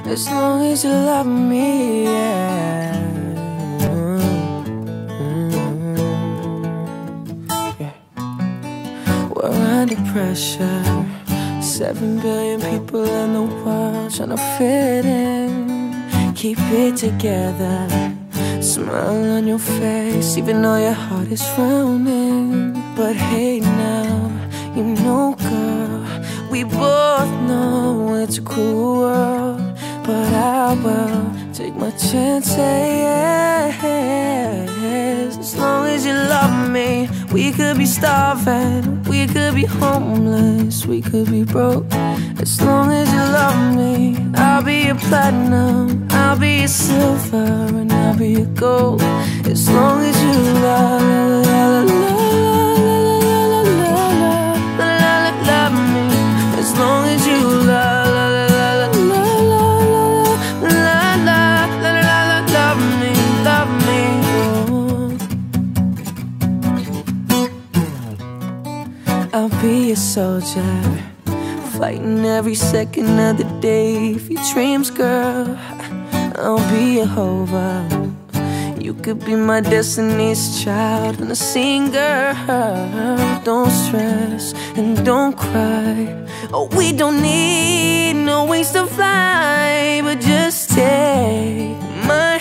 as long as you love me, yeah. We're under pressure, 7 billion people in the world trying to fit in. Keep it together, smile on your face even though your heart is frowning. But hey now, you know girl, we both know it's a cruel world, but I will take my chances. As long as you love me, we could be starving, we could be homeless, we could be broke. As long as you love me, I'll be your platinum, I'll be your silver, and I'll be your gold. As long as you love me, as long as you love me. I'll be a soldier, fighting every second of the day for your dreams, girl. I'll be a hover, you could be my destiny's child and a singer. Don't stress and don't cry. Oh, we don't need no wings to fly, but just take my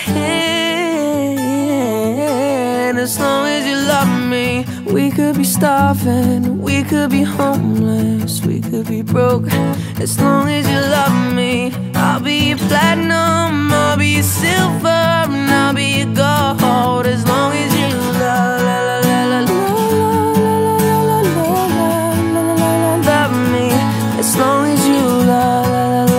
hand. As long as you love me, we could be starving, we could be homeless, we could be broke. As long as you love me, I'll be your platinum, I'll be your silver, and I'll be your gold. As long as you love me, as long as you love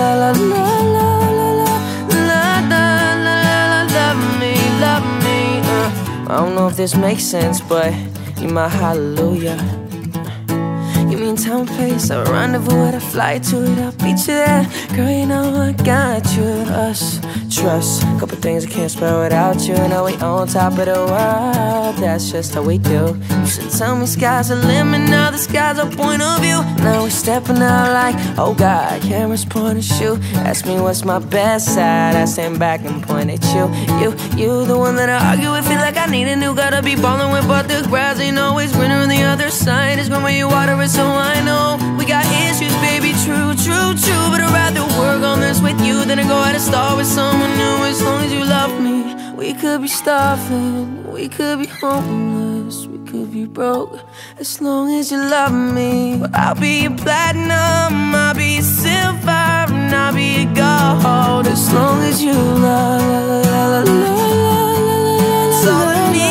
me. I don't know if this makes sense, but you're my hallelujah. You mean time and place, I'll rendezvous it, I'll fly to it, I'll beat you there. Girl, you know I got you and us. Trust, couple things I can't spell without you. Know we on top of the world, that's just how we do. You should tell me sky's the limit, now the sky's our point of view. Now we're stepping out like, oh God, cameras point and shoot. Ask me what's my best side, I stand back and point at you. You the one that I argue with, feel like I need a new. Gotta be ballin' with, but the grass ain't always greener on the other side. It's green where you water it, so I know we got issues, baby, true. But I'd rather work on this with you than to go out and start with someone new. As long as you love me, we could be starving, we could be homeless, we could be broke. As long as you love me, I'll be your platinum, I'll be your silver, and I'll be your gold. As long as you love, that's all I need.